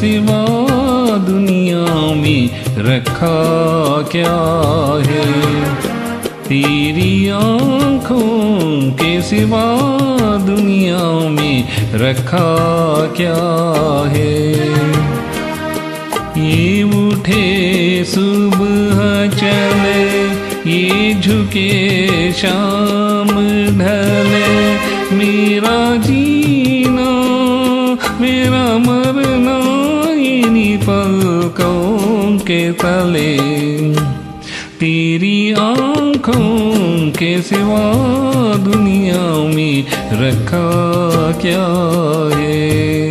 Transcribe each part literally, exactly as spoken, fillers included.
सिवा दुनिया में रखा क्या है। तेरी आँखों के सिवा दुनिया में रखा क्या है। ये उठे सुबह चले, ये झुके शाम ढले, मेरा जीना मेरा मरना इन्हीं पलकों के तले। तेरी आँखों के सिवा दुनिया में रखा क्या है।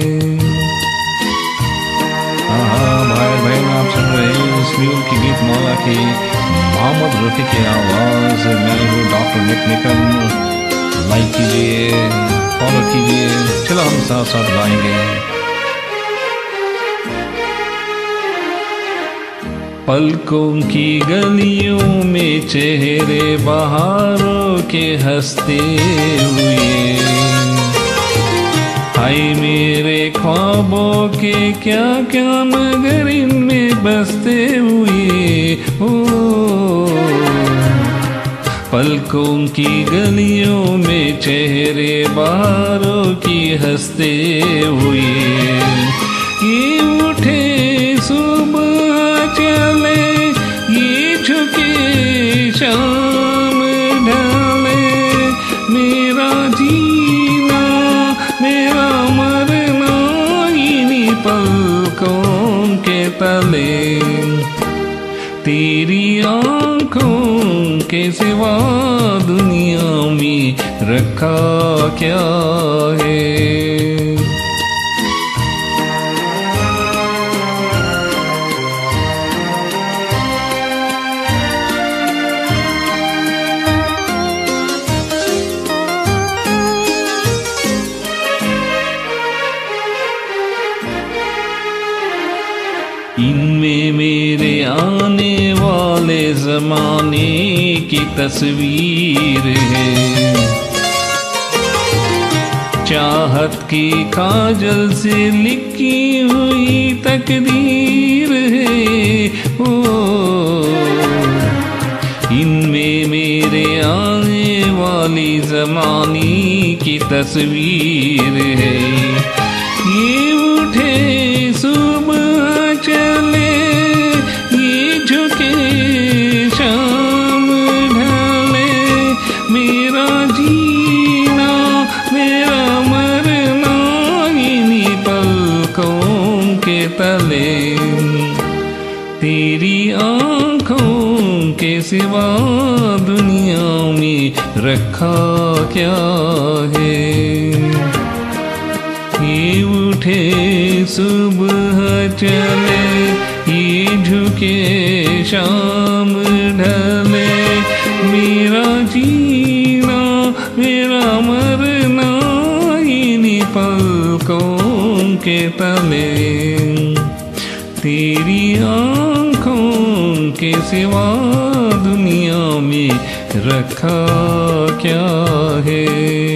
भाई भाई आप सुन रहे हैं इस म्यूल की गीत माला की मोहम्मद रफ़ी की आवाज़। मैं हूँ डॉक्टर निक निकम। लाइक कीजिए, फॉलो कीजिए, चलो हम साथ साथ गाएंगे। पलकों की गलियों में चेहरे बहारों के हंसते हुए, हाय मेरे ख्वाबों के क्या क्या मगर इनमें बसते हुए। ओ पलकों की गलियों में चेहरे बहारों की हंसते हुए, ये उठे सुबह चले, ये झुके शाम ढले, मेरा जीना मेरा मरना इन्हीं पलकों के तले। तेरी आँखों के सिवा दुनिया में रखा क्या है। इनमें मेरे आने वाले ज़माने की तस्वीर है, चाहत की काजल से लिखी हुई तकदीर है। ओ इनमें मेरे आने वाली ज़माने की तस्वीर है, ये उठे सुबह चले, ये झुके शाम ढले, मेरा जीना मेरा मरना इन्हीं पलकों के तले। तेरी आँखों के सिवा दुनिया में रखा क्या है। ये उठे सुबह चले, ये झुके शाम ढले, मेरा जीना मेरा मरना इन्हीं पलकों के तले। तेरी आँखों के सिवा दुनिया में रखा क्या है।